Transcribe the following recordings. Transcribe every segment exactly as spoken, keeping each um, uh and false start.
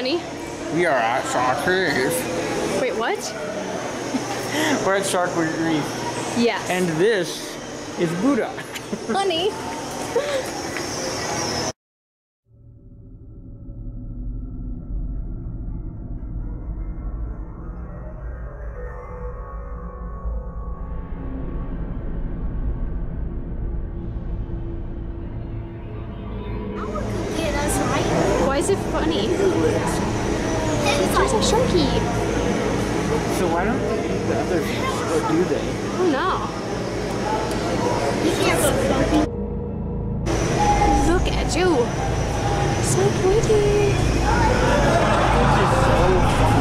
honey? We are at Shark Reef. Wait, what? We're at Shark Reef. Yes. And this is Buddha. Honey. Why is it funny? It's like sharky. So why don't they eat the other fish, or do they? Oh no. Look at you. So pretty. This is so fun.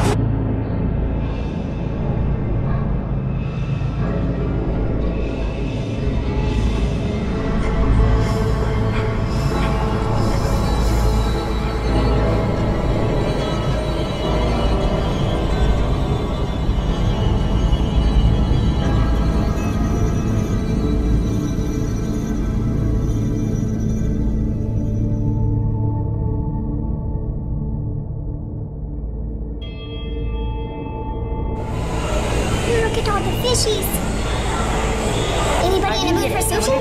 Look at all the fishies. Anybody in the mood for sushi?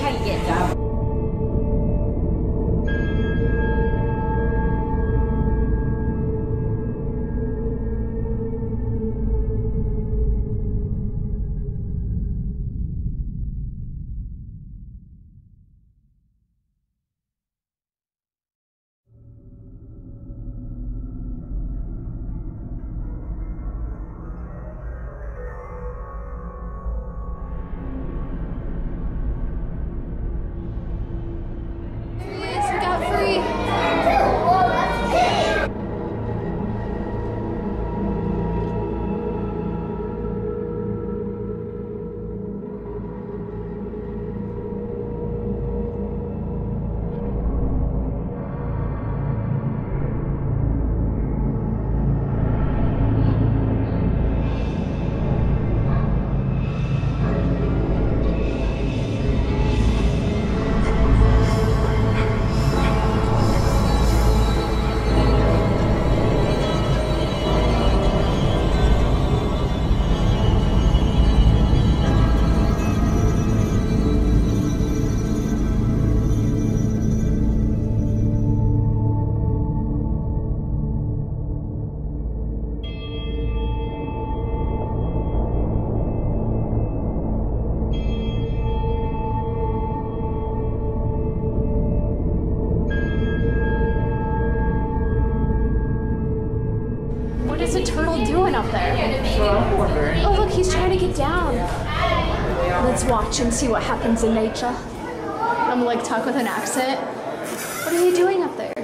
What is a turtle doing up there? Oh look, he's trying to get down. Let's watch and see what happens in nature. I'm gonna like talk with an accent. What are you doing up there?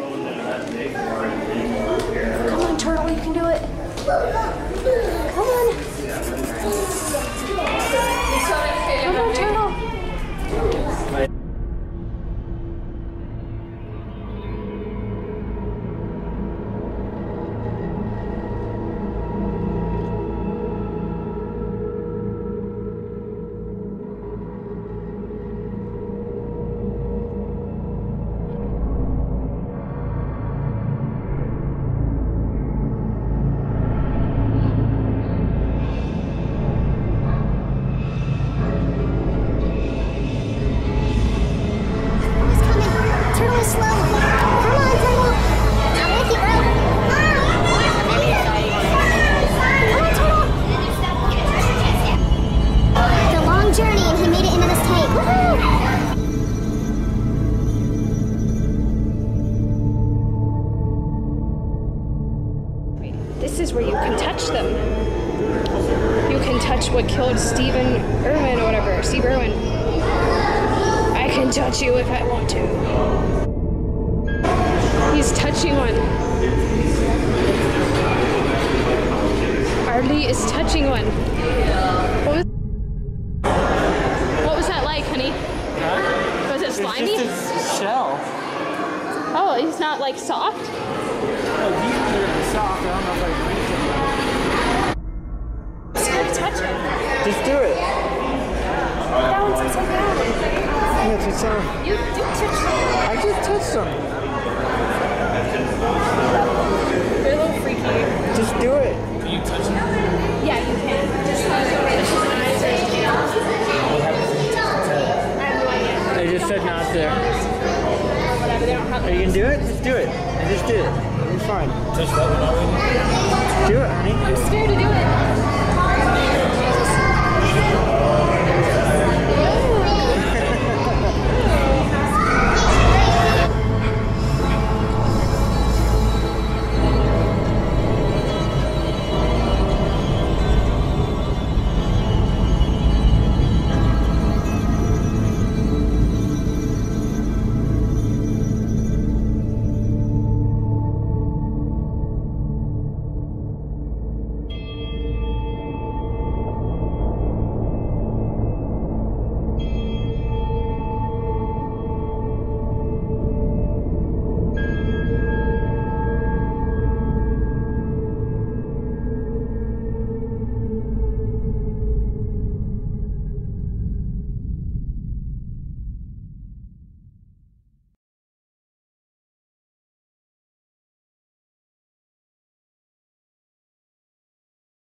Come on, turtle, you can do it. Come on. Come on, turtle. This is where you can touch them. You can touch what killed Stephen Irwin or whatever. Steve Irwin. I can touch you if I want to. He's touching one. Arlie is touching one. What was, what was that like, honey? Huh? Was it slimy? It's just a shell. Oh, he's not like soft? Oh, these are soft. I don't know if I can reach them. Just gotta touch it. Just do it. That one's upside down. Yeah, just uh, You do touch them. I just touched them. They're a little freaky. Are you gonna do it? Just do it. And just do it. It'll be fine. Touch that one already? Do it, honey. I'm scared to do it.